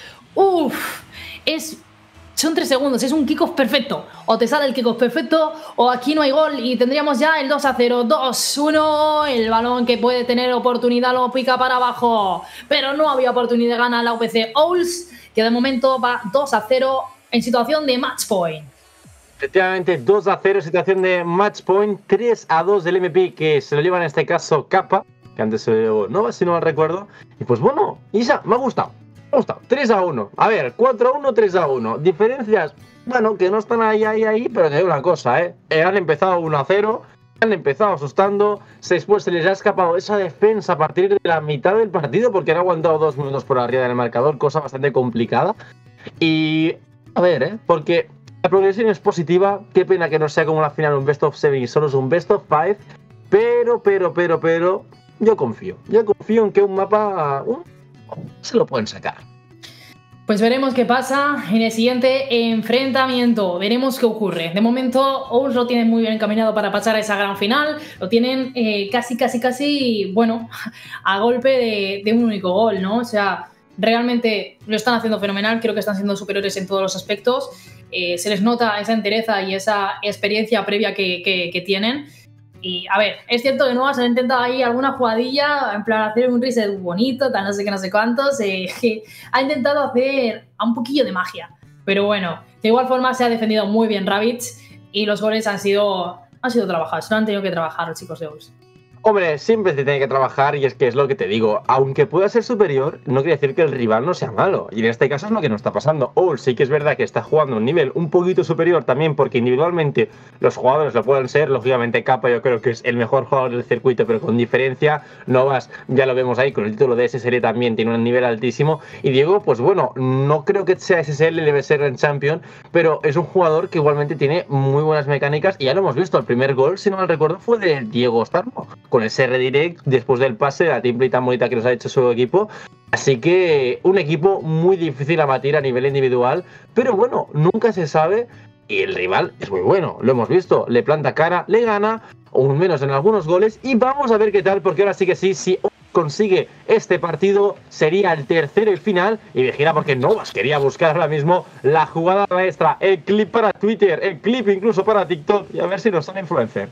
son 3 segundos, es un kickoff perfecto. O te sale el kickoff perfecto o aquí no hay gol y tendríamos ya el 2-0, 2-1. El balón que puede tener oportunidad lo pica para abajo, pero no había oportunidad, gana la UPC Owls, que de momento va 2-0 en situación de match point. Efectivamente, 2-0, situación de match point. 3-2 del MVP, que se lo lleva en este caso Kappa, que antes se lo llevó Nova, si no mal recuerdo. Y pues bueno, Isa, me ha gustado. 3-1. A ver, 4-1, 3-1. Diferencias, bueno, que no están ahí, pero te digo una cosa, han empezado 1-0, han empezado asustando, después se les ha escapado esa defensa a partir de la mitad del partido, porque han aguantado 2 minutos por arriba del marcador, cosa bastante complicada. Y, a ver, porque la progresión es positiva. Qué pena que no sea como la final un best of 7 y solo es un best of 5. Pero yo confío en que un mapa se lo pueden sacar. Pues veremos qué pasa en el siguiente enfrentamiento. Veremos qué ocurre. De momento, Owls lo tienen muy bien encaminado para pasar a esa gran final. Lo tienen casi, bueno, a golpe de un único gol, ¿no? O sea, realmente lo están haciendo fenomenal. Creo que están siendo superiores en todos los aspectos. Se les nota esa entereza y esa experiencia previa que tienen. Y a ver, es cierto que Novas ha intentado ahí alguna jugadilla, en plan hacer un reset bonito, tal no sé qué, no sé cuántos. Ha intentado hacer un poquillo de magia. Pero bueno, de igual forma se ha defendido muy bien Rabbids y los goles han sido trabajados. No han tenido que trabajar los chicos de Owls. Hombre, siempre se tiene que trabajar y es que es lo que te digo. Aunque pueda ser superior, no quiere decir que el rival no sea malo. Y en este caso es lo que nos está pasando. Owls sí que es verdad que está jugando a un nivel un poquito superior también, porque individualmente los jugadores lo pueden ser. Lógicamente Kappa yo creo que es el mejor jugador del circuito, pero con diferencia. Novas, ya lo vemos ahí con el título de SSL también, tiene un nivel altísimo. Y Diego, pues bueno, no creo que sea SSL, debe ser en Champion, pero es un jugador que igualmente tiene muy buenas mecánicas y ya lo hemos visto. El primer gol, si no mal recuerdo, fue de Diego Starmo, con ese redirect después del pase, la template tan bonita que nos ha hecho su equipo. Así que un equipo muy difícil a batir a nivel individual, pero bueno, nunca se sabe y el rival es muy bueno, lo hemos visto, le planta cara, le gana, o menos en algunos goles, y vamos a ver qué tal, porque ahora sí que sí, si consigue este partido, sería el tercero y final, y vigila porque Novas quería buscar ahora mismo la jugada maestra, el clip para Twitter, el clip incluso para TikTok, y a ver si nos sale influencer.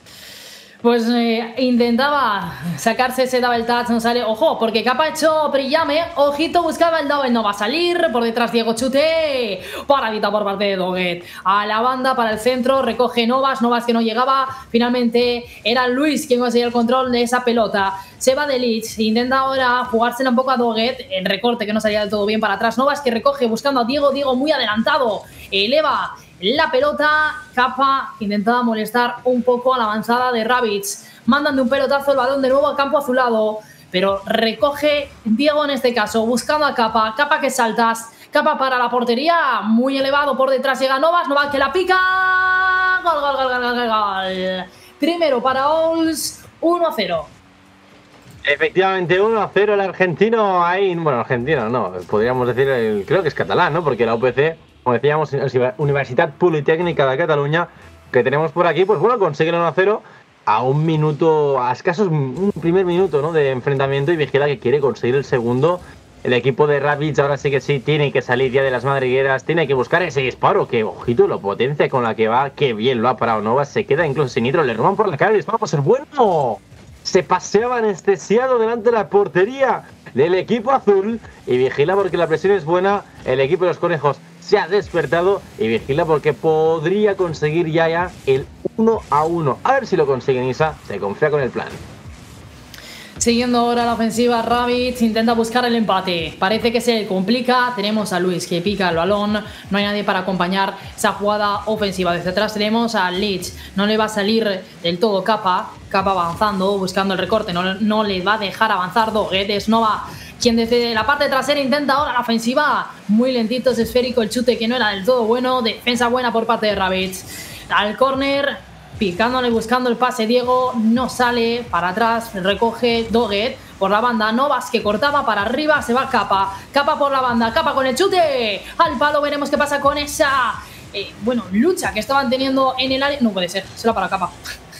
Pues intentaba sacarse ese double touch, no sale. Ojo, porque Capa ha hecho brillame. Ojito, buscaba el double, no va a salir. Por detrás Diego chute. Paradita por parte de Doggett. A la banda, para el centro, recoge Novas. Novas que no llegaba. Finalmente era Luis quien conseguía el control de esa pelota. Se va de Leeds. Intenta ahora jugársela un poco a Doggett. El recorte que no salía del todo bien para atrás. Novas que recoge buscando a Diego. Diego muy adelantado. Eleva la pelota, Capa intentaba molestar un poco a la avanzada de Rabbids. Mandan de un pelotazo el balón de nuevo al campo azulado, pero recoge Diego en este caso, buscando a Capa. Capa que saltas, Capa para la portería, muy elevado por detrás llega Novas, Novas que la pica. Gol, gol, gol, gol, gol, gol. Primero para Ols, 1-0. Efectivamente, 1-0 el argentino ahí, bueno, argentino no, podríamos decir, creo que es catalán, ¿no? Porque la UPC, como decíamos, Universitat Politécnica de Cataluña, que tenemos por aquí, pues bueno, consigue el 1-0 a un minuto, a escasos un primer minuto, ¿no?, de enfrentamiento, y vigila que quiere conseguir el segundo. El equipo de Rabbids ahora sí que sí tiene que salir ya de las madrigueras, tiene que buscar ese disparo, que ojito, la potencia con la que va, que bien lo ha parado Novas, se queda incluso sin nitro, le roban por la cara, el disparo puede ser bueno. Se paseaba anestesiado delante de la portería del equipo azul y vigila porque la presión es buena. El equipo de los conejos se ha despertado y vigila porque podría conseguir ya el 1-1. A ver si lo consiguen. Isa se confía con el plan. Siguiendo ahora la ofensiva, Rabbids intenta buscar el empate. Parece que se le complica. Tenemos a Luis que pica el balón. No hay nadie para acompañar esa jugada ofensiva. Desde atrás tenemos a Leeds. No le va a salir del todo Capa. Capa avanzando, buscando el recorte. No le va a dejar avanzar Doggett. Es Nova quien desde la parte trasera intenta ahora la ofensiva. Muy lentito, es esférico el chute que no era del todo bueno. Defensa buena por parte de Rabbids. Al córner, picándole, buscando el pase Diego, no sale, para atrás, recoge Doggett por la banda, Novas que cortaba para arriba, se va Capa, Capa por la banda, Capa con el chute, al palo, veremos qué pasa con esa, lucha que estaban teniendo en el área, no puede ser, se la para Capa.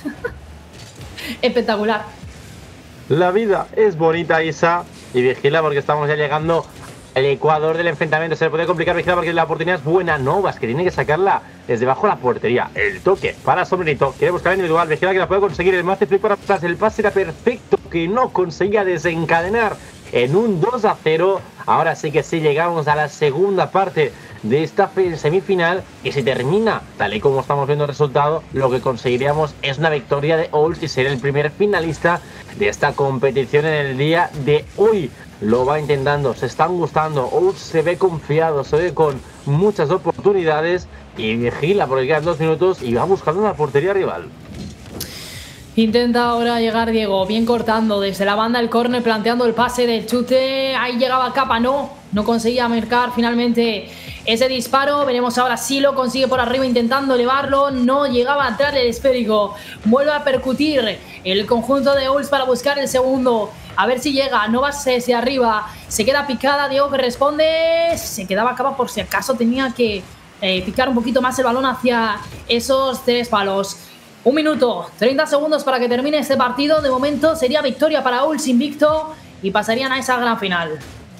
Espectacular. La vida es bonita, Isa, y vigila porque estamos ya llegando al ecuador del enfrentamiento. Se le puede complicar, vigila porque la oportunidad es buena. Novas que tiene que sacarla desde bajo la portería. El toque para Sombrerito, quiere buscar el individual, vigila que la puede conseguir. El master flip para atrás, el pase era perfecto, que no conseguía desencadenar en un 2-0. Ahora sí que sí, llegamos a la segunda parte de esta semifinal, y si termina tal y como estamos viendo el resultado, lo que conseguiríamos es una victoria de Ols y ser el primer finalista de esta competición en el día de hoy. Lo va intentando, se están gustando, Ols se ve confiado, se ve con muchas oportunidades y vigila porque quedan 2 minutos y va buscando una portería rival. Intenta ahora llegar Diego, bien cortando desde la banda el córner, planteando el pase del chute. Ahí llegaba Capa, no conseguía marcar finalmente ese disparo. Veremos ahora si lo consigue por arriba, intentando elevarlo. No llegaba a entrar el esférico. Vuelve a percutir el conjunto de Ols para buscar el segundo. A ver si llega, no va hacia arriba. Se queda picada, Diego que responde. Se quedaba Capa por si acaso tenía que picar un poquito más el balón hacia esos 3 palos. 1 minuto, 30 segundos para que termine este partido. De momento sería victoria para Ols invicto y pasarían a esa gran final.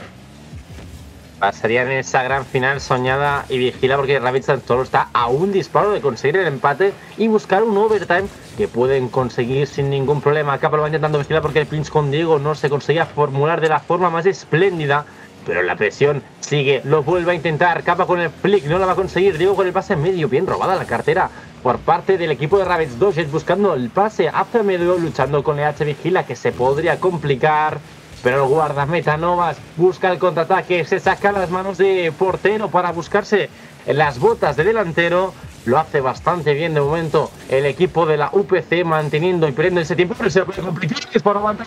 Pasarían en esa gran final soñada y vigila porque Rabbids solo está a un disparo de conseguir el empate y buscar un overtime que pueden conseguir sin ningún problema. Capa lo va intentando vigilar porque el pinch con Diego no se conseguía formular de la forma más espléndida, pero la presión sigue, lo vuelve a intentar. Capa con el flick, no la va a conseguir. Diego con el pase en medio, bien robada la cartera por parte del equipo de Rabbids. Doggett buscando el pase hacia medio, luchando con EH, vigila que se podría complicar, pero el guardameta Novas busca el contraataque, se saca las manos de portero para buscarse las botas de delantero. Lo hace bastante bien de momento el equipo de la UPC, manteniendo y perdiendo ese tiempo, pero se puede complicar. Es por aguantar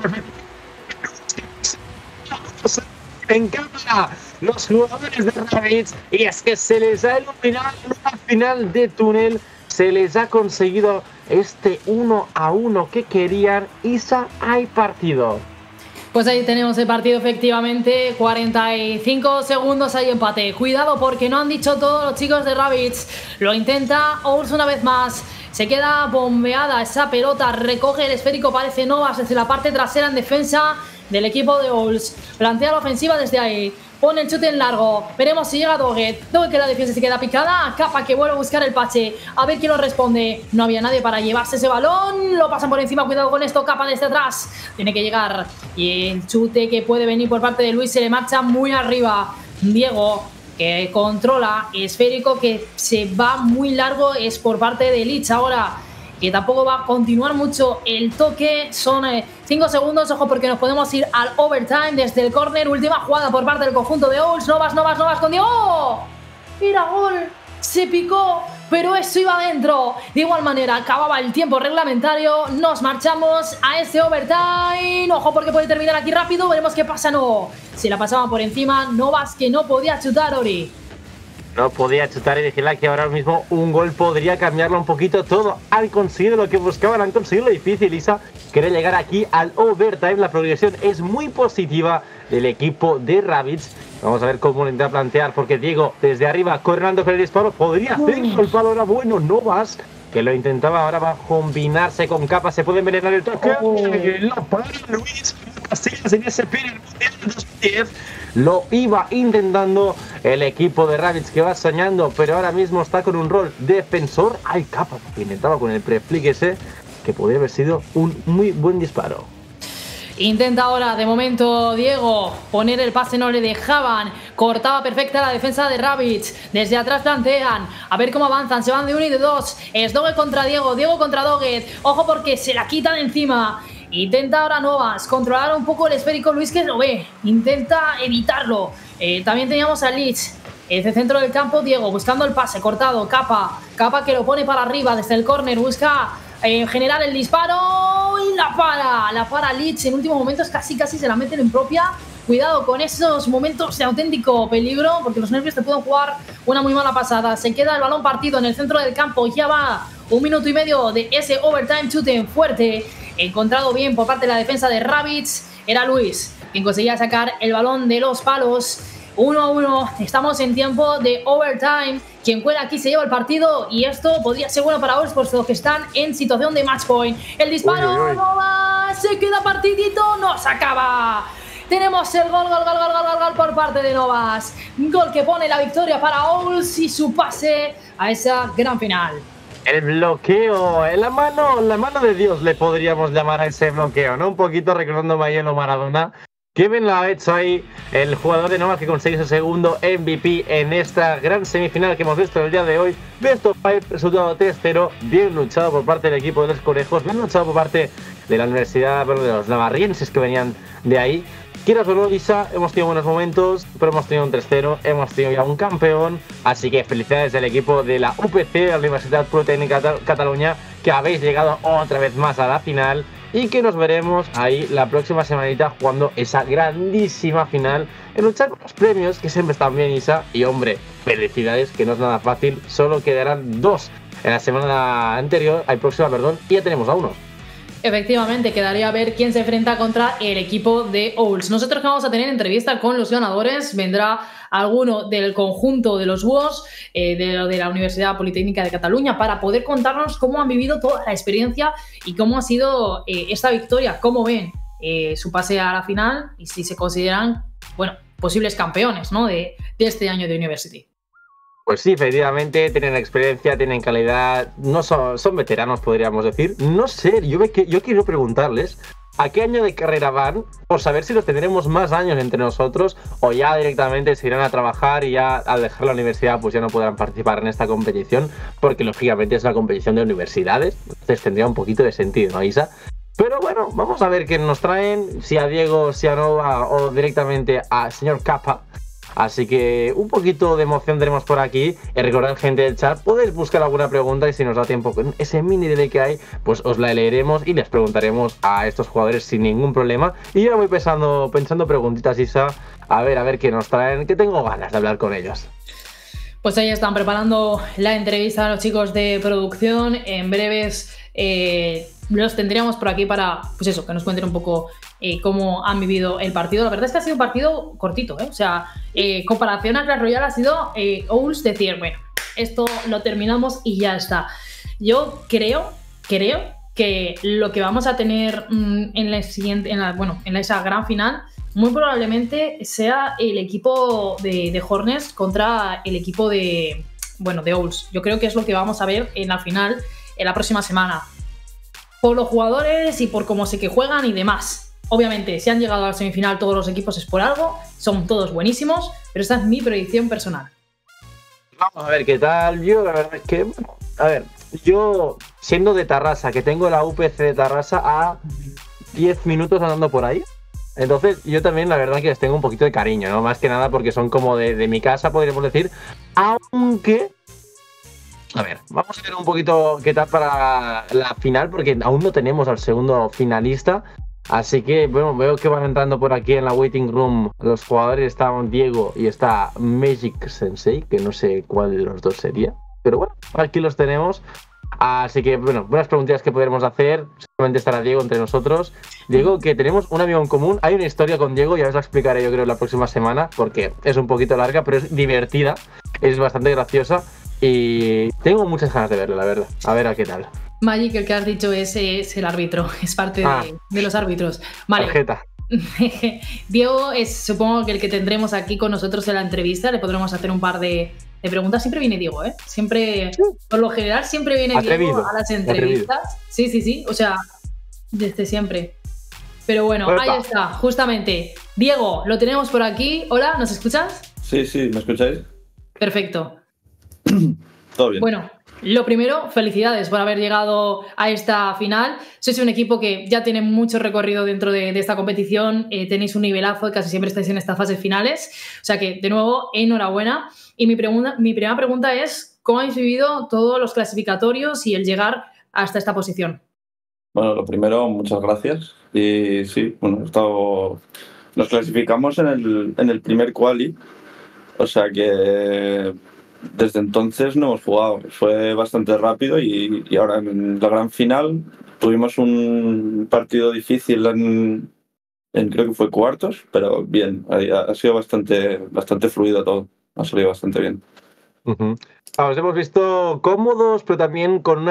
en cámara los jugadores de Rabbids, y es que se les ha iluminado al final de túnel. Se les ha conseguido este 1-1 que querían. Isa, hay partido. Pues ahí tenemos el partido, efectivamente, 45 segundos, hay empate. Cuidado porque no han dicho todos los chicos de Rabbids. Lo intenta Owls una vez más. Se queda bombeada esa pelota, recoge el esférico, parece Novas desde la parte trasera en defensa del equipo de Owls. Plantea la ofensiva desde ahí. Pone el chute en largo. Veremos si llega Doggett. Doggett, que la defensa se queda picada. Capa que vuelve a buscar el pache. A ver quién lo responde. No había nadie para llevarse ese balón. Lo pasan por encima. Cuidado con esto. Capa desde atrás. Tiene que llegar. Y el chute que puede venir por parte de Luis se le marcha muy arriba. Diego, que controla. Esférico que se va muy largo. Es por parte de Lich ahora, que tampoco va a continuar mucho el toque. Son 5 segundos, ojo porque nos podemos ir al overtime desde el córner. Última jugada por parte del conjunto de Owls. Novas con Diego. ¡Oh! Era gol, se picó, pero eso iba adentro. De igual manera, acababa el tiempo reglamentario. Nos marchamos a este overtime. Ojo porque puede terminar aquí rápido. Veremos qué pasa. No, se la pasaban por encima. Novas que no podía chutar, Ori. No podía chutar y decirle que ahora mismo un gol podría cambiarlo un poquito todo. Han conseguido lo que buscaban, han conseguido lo difícil. Isa quiere llegar aquí al overtime. La progresión es muy positiva del equipo de Rabbids. Vamos a ver cómo lo intenta plantear, porque Diego desde arriba corriendo con el disparo podría hacer el palo. Era bueno, Novas, que lo intentaba. Ahora va a combinarse con Capa. Se puede envenenar el toque. La para Luis Casillas en ese Mundial 2010. Lo iba intentando el equipo de Rabbids, que va soñando, pero ahora mismo está con un rol defensor. Hay Capa que intentaba con el preflick ese, que podría haber sido un muy buen disparo. Intenta ahora, de momento, Diego poner el pase, no le dejaban. Cortaba perfecta la defensa de Rabbids. Desde atrás plantean, a ver cómo avanzan. Se van de uno y de dos. Es Doggett contra Diego, Diego contra Doggett. Ojo porque se la quitan encima. Intenta ahora Novas controlar un poco el esférico. Luis, que lo ve, intenta evitarlo. También teníamos a Lich desde el centro del campo. Diego buscando el pase, cortado. Capa que lo pone para arriba desde el córner. Busca generar el disparo y la para Lich. En últimos momentos casi se la meten en propia. Cuidado con esos momentos de auténtico peligro, porque los nervios te pueden jugar una muy mala pasada. Se queda el balón partido en el centro del campo. Ya va 1 minuto y medio de ese overtime. Chute fuerte, encontrado bien por parte de la defensa de Rabbids. Era Luis quien conseguía sacar el balón de los palos. 1-1, estamos en tiempo de overtime. Quien cuela aquí se lleva el partido, y esto podría ser bueno para Owls, puesto que están en situación de match point. El disparo, Novas, se queda partidito, no se acaba. Tenemos el gol por parte de Novas. Gol que pone la victoria para Owls y su pase a esa gran final. El bloqueo, la mano de Dios le podríamos llamar a ese bloqueo, ¿no? Un poquito recordando a Mayelo Maradona. Qué bien lo ha hecho ahí el jugador de Novas, que consigue su segundo MVP en esta gran semifinal que hemos visto el día de hoy. Best of 5, resultado 3-0. Bien luchado por parte del equipo de los Conejos, bien luchado por parte de la universidad, de los navarrienses que venían de ahí. Quieras o no, Isa, hemos tenido buenos momentos, pero hemos tenido un 3-0, hemos tenido ya un campeón. Así que felicidades del equipo de la UPC, la Universidad Politécnica Cataluña, que habéis llegado otra vez más a la final. Y que nos veremos ahí la próxima semanita jugando esa grandísima final, en luchar por los premios, que siempre están bien, Isa. Y hombre, felicidades, que no es nada fácil, solo quedarán 2 en la semana anterior, próxima, perdón, y ya tenemos a 1. Efectivamente, quedaría a ver quién se enfrenta contra el equipo de Owls. Nosotros que vamos a tener entrevista con los ganadores, vendrá alguno del conjunto de los búhos de la Universidad Politécnica de Cataluña, para poder contarnos cómo han vivido toda la experiencia y cómo ha sido esta victoria, cómo ven su pase a la final y si se consideran, bueno, posibles campeones, ¿no?, de este año de University. Pues sí, efectivamente, tienen experiencia, tienen calidad, no son veteranos, podríamos decir. No sé, yo quiero preguntarles a qué año de carrera van, por saber si los tendremos más años entre nosotros, o ya directamente se irán a trabajar y ya al dejar la universidad pues ya no podrán participar en esta competición, porque lógicamente es una competición de universidades, entonces tendría un poquito de sentido, ¿no, Isa? Pero bueno, vamos a ver qué nos traen, si a Diego, si a Nova o directamente a señor Capa. Así que un poquito de emoción tenemos por aquí. Y recordad, gente del chat, podéis buscar alguna pregunta y si nos da tiempo con ese mini delay que hay, pues os la leeremos y les preguntaremos a estos jugadores sin ningún problema. Y yo voy pensando preguntitas, Isa, a ver qué nos traen, que tengo ganas de hablar con ellos. Pues ahí están preparando la entrevista a los chicos de producción. En breves los tendríamos por aquí para, pues eso, que nos cuenten un poco cómo han vivido el partido. La verdad es que ha sido un partido cortito, ¿eh? O sea, comparación a Clash Royale ha sido Owls decir, bueno, esto lo terminamos y ya está. Yo creo que lo que vamos a tener en la siguiente, en esa gran final, muy probablemente sea el equipo de Hornets contra el equipo de Owls. Yo creo que es lo que vamos a ver en la final en la próxima semana. Por los jugadores y por cómo sé que juegan y demás. Obviamente, si han llegado a la semifinal todos los equipos es por algo, son todos buenísimos, pero esta es mi predicción personal. Vamos a ver qué tal. Yo, la verdad es que, a ver, yo siendo de Tarrasa, que tengo la UPC de Tarrasa a 10 minutos andando por ahí, entonces yo también la verdad que les tengo un poquito de cariño, ¿no? Más que nada porque son como de mi casa, podríamos decir, aunque... A ver, vamos a ver un poquito qué tal para la final, porque aún no tenemos al segundo finalista. Así que, bueno, veo que van entrando por aquí en la waiting room los jugadores. Está Diego y está Magic Sensei, que no sé cuál de los dos sería. Pero bueno, aquí los tenemos. Así que, bueno, buenas preguntas que podremos hacer. Seguramente estará Diego entre nosotros. Diego, que tenemos un amigo en común. Hay una historia con Diego, ya os la explicaré yo creo la próxima semana, porque es un poquito larga, pero es divertida. Es bastante graciosa. Y tengo muchas ganas de verlo, la verdad. A ver a qué tal. Magic, el que has dicho es el árbitro, es parte de los árbitros. Vale. Tarjeta. Diego es, supongo que el que tendremos aquí con nosotros en la entrevista. Le podremos hacer un par de preguntas. Siempre viene Diego, ¿eh? Siempre, por lo general, siempre viene Atrevido. Diego a las entrevistas. Atrevido. Sí. O sea, desde siempre. Pero bueno, ahí está, justamente. Diego, lo tenemos por aquí. Hola, ¿nos escuchas? Sí, ¿me escucháis? Perfecto. Todo bien. Bueno, lo primero, felicidades por haber llegado a esta final. Sois un equipo que ya tiene mucho recorrido dentro de esta competición, tenéis un nivelazo y casi siempre estáis en estas fases finales. O sea que, de nuevo, enhorabuena. Y mi primera pregunta es, ¿cómo habéis vivido todos los clasificatorios y el llegar hasta esta posición? Bueno, lo primero, muchas gracias. Y sí, bueno, nos clasificamos en el primer quali, o sea que... Desde entonces no hemos jugado, fue bastante rápido y ahora en la gran final tuvimos un partido difícil en creo que fue cuartos, pero bien, ha sido bastante fluido todo, ha salido bastante bien. Os hemos visto cómodos, pero también con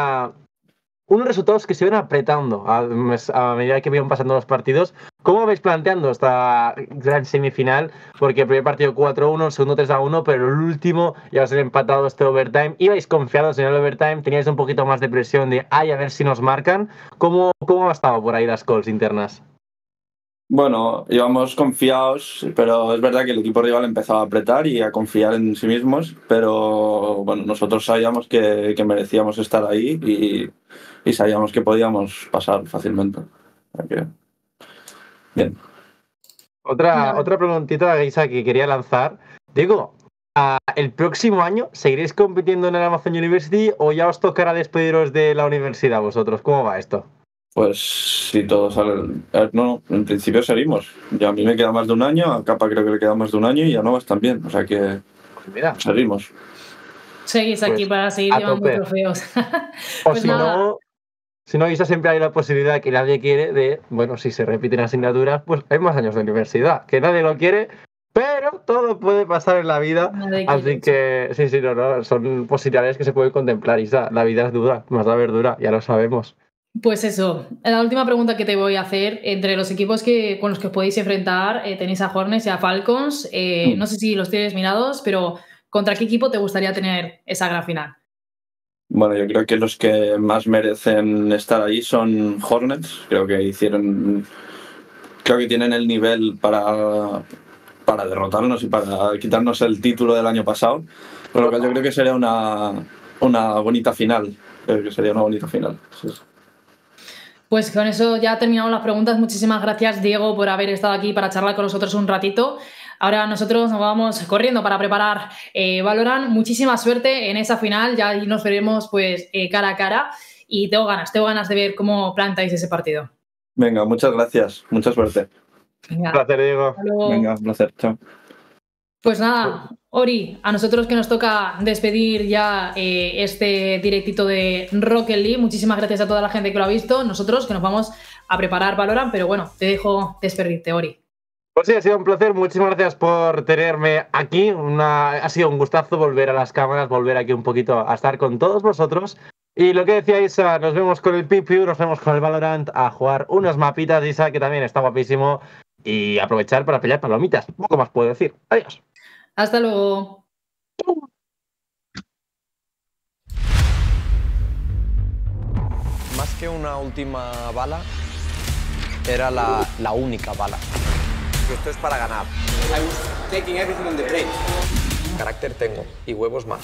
unos resultados que se ven apretando a medida que iban pasando los partidos. ¿Cómo vais planteando esta gran semifinal? Porque el primer partido 4-1, el segundo 3-1, pero el último ya os han empatado este overtime. ¿Ibais confiados en el overtime? ¿Teníais un poquito más de presión de a ver si nos marcan? ¿Cómo ha estado por ahí las calls internas? Bueno, íbamos confiados, pero es verdad que el equipo rival empezaba a apretar y a confiar en sí mismos, pero bueno, nosotros sabíamos que merecíamos estar ahí y sabíamos que podíamos pasar fácilmente. Bien. Otra preguntita, Isa, que quería lanzar. Digo, ¿el próximo año seguiréis compitiendo en el Amazon University o ya os tocará despediros de la universidad vosotros? ¿Cómo va esto? Pues si todo sale... No, en principio seguimos. Ya a mí me queda más de un año, a Capa creo que le queda más de un año y a Novas también. O sea que mira, seguimos. Seguís aquí para seguir llevando trofeos. O pues si no, Isa, siempre hay la posibilidad que nadie quiere de, bueno, si se repiten asignaturas, pues hay más años de universidad, que nadie lo quiere, pero todo puede pasar en la vida. Así que, sí, no, son posibilidades que se pueden contemplar, Isa. La vida es dura, más la verdura, ya lo sabemos. Pues eso, la última pregunta que te voy a hacer, entre los equipos con los que os podéis enfrentar, tenéis a Hornets y a Falcons, no sé si los tienes mirados, pero ¿contra qué equipo te gustaría tener esa gran final? Bueno, yo creo que los que más merecen estar ahí son Hornets, creo que tienen el nivel para derrotarnos y para quitarnos el título del año pasado, por lo cual yo creo que sería una bonita final, Sí. Pues con eso ya terminamos las preguntas. Muchísimas gracias, Diego, por haber estado aquí para charlar con nosotros un ratito. Ahora nosotros nos vamos corriendo para preparar Valorant. Muchísima suerte en esa final. Ya nos veremos pues cara a cara. Y tengo ganas de ver cómo plantáis ese partido. Venga, muchas gracias. Mucha suerte. Venga. Un placer, Diego. Venga, un placer. Chao. Pues nada, Ori, a nosotros que nos toca despedir ya este directito de Rocket League. Muchísimas gracias a toda la gente que lo ha visto. Nosotros que nos vamos a preparar Valorant, pero bueno, te dejo despedirte, Ori. Pues sí, ha sido un placer. Muchísimas gracias por tenerme aquí. Ha sido un gustazo volver a las cámaras, volver aquí un poquito a estar con todos vosotros. Y lo que decía Isa, nos vemos con el Piu, nos vemos con el Valorant a jugar unos mapitas, Isa, que también está guapísimo. Y aprovechar para pelear palomitas. Poco más puedo decir. Adiós. Hasta luego. Más que una última bala, era la única bala. Esto es para ganar. I was taking everything on the plate. Carácter tengo y huevos más.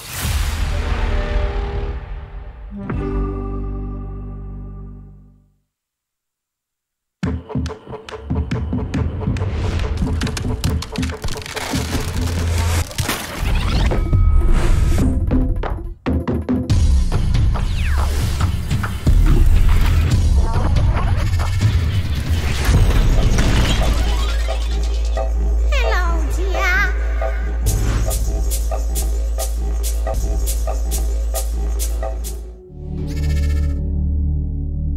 Hello, dear.